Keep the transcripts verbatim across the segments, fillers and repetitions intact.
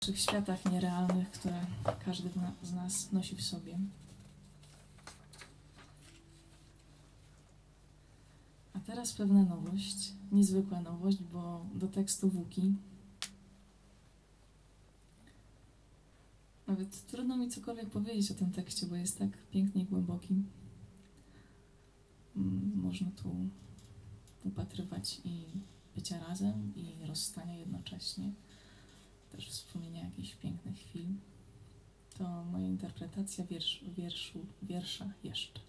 naszych światach nierealnych, które każdy z nas nosi w sobie. A teraz pewna nowość, niezwykła nowość, bo do tekstu Wuki nawet trudno mi cokolwiek powiedzieć o tym tekście, bo jest tak pięknie i głęboki. Można tu upatrywać i bycia razem, i rozstania jednocześnie. Też wspomnienia jakichś pięknych chwil. To moja interpretacja wiersz, wierszu, wiersza jeszcze.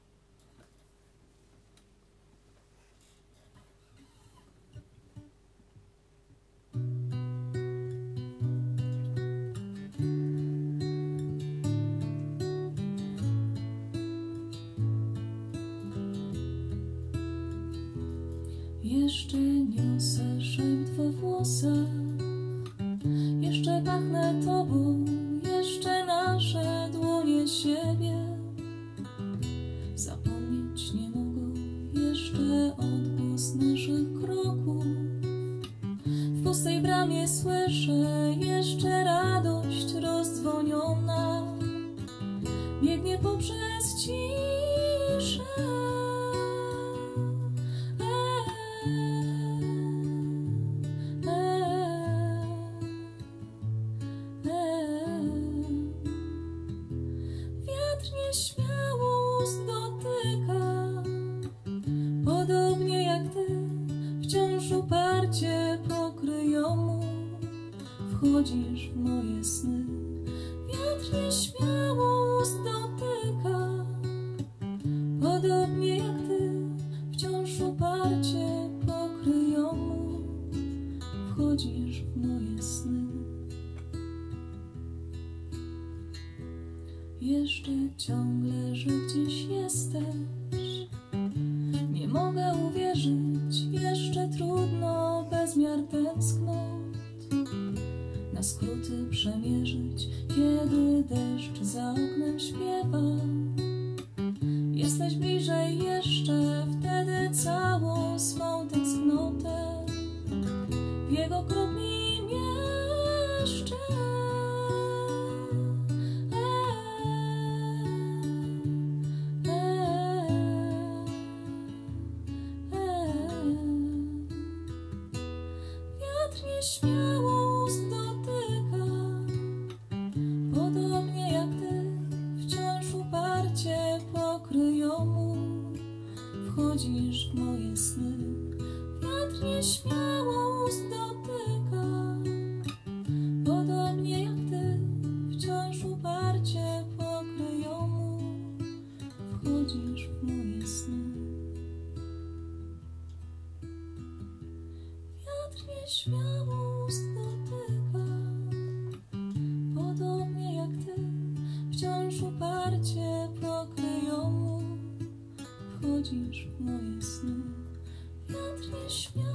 Jeszcze niosę szept we włosach, jeszcze pachnę Tobą, jeszcze nasze dłonie siebie. Zapomnieć nie mogą jeszcze odgłos naszych kroków. W pustej bramie słyszę jeszcze radość rozdzwoniona, biegnie poprzez ciszę. Śmiało ust dotyka, podobnie jak Ty, wciąż uparcie pokryjomu wchodzisz w moje sny. Wiatr nieśmiało ust dotyka, podobnie jak Ty, wciąż uparcie pokryjomu wchodzisz w moje sny. Jeszcze ciągle, że gdzieś jesteś, nie mogę uwierzyć, jeszcze trudno bezmiar tęsknot na skróty przemierzyć, kiedy deszcz za oknem śpiewa. Jesteś bliżej jeszcze wtedy całą swą tęsknotę w jego kropli mieszczę. Śmiało ust dotyka, podobnie jak Ty, wciąż uparcie pokryjomu wchodzisz w moje sny. Wiatr nieśmiało ust dotyka, podobnie jak Ty, wciąż uparcie pokryjomu wchodzisz w moje sny. Śmiało ust dotyka, podobnie jak Ty, wciąż uparcie pokryjomu wchodzisz w moje sny. Wiatr nieśmiało